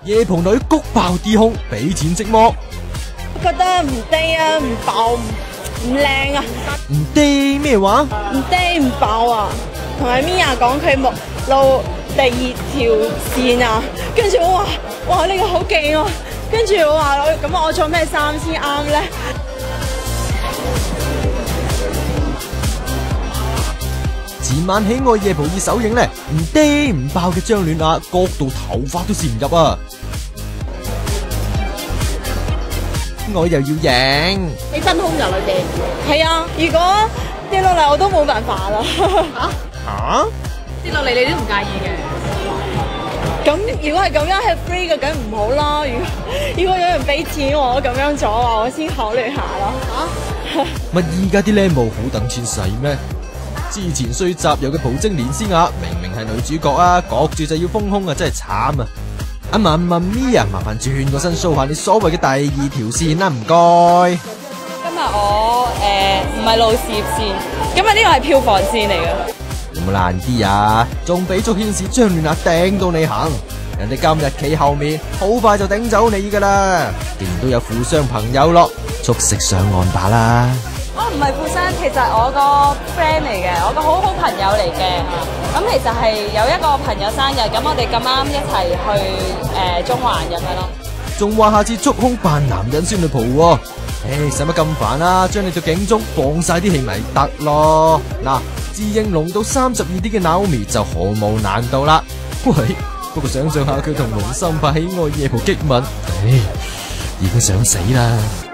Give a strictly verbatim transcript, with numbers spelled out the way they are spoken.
夜蒲女谷爆啲胸，俾錢即剝。 覺得唔低啊，唔爆，唔靚啊。 唔低咩話？ 唔低唔爆啊！同埋 Mia 講佢目露第二條線啊，跟住我話：哇呢個好勁啊！跟住我話：咁我着咩衫先啱咧？ 前晚喜愛夜蒲二首映咧，唔低唔爆嘅張暖亞，角度頭髮都攝唔入啊！我又要贏， 你真空就裏邊。 係啊，如果跌落嚟我都冇辦法啦。 嚇嚇跌落嚟你都唔介意嘅。 咁如果係咁樣係 free 嘅，梗唔好啦。如果如果有人俾錢我咁樣做啊，我先考慮下咯。 嚇乜依家啲靚模好等錢使咩？之前衰集郵嘅蒲晶連詩雅，明明係女主角啊，焗住就要豐胸啊，真係慘啊！阿文文咪啊，麻煩轉個身 show 下你所謂嘅第二條線啦，唔該。 今日我誒唔係露事業線，今日呢個係票房線嚟嘅。 有冇爛啲啊？仲俾足顯示張暖亞頂到你行，人哋今日企後面，好快就頂走你噶啦！既然都有富商朋友咯，速食上岸吧啦！ 我唔係富商，其實我個 friend 嚟嘅，我個好好朋友嚟嘅。咁其實係有一個朋友生日，咁我哋咁啱一齊去誒、呃、中環咁樣咯。 仲話下次捉空扮男人先去蒲喎，誒使乜咁煩啊？將你條警鐘放晒啲氣咪得咯。嗱，自認濃到三十二 D 嘅 Naomi 就毫無難度啦。喂，不過想象下佢同龍心拍喜愛夜蒲激吻，唉，已經想死啦。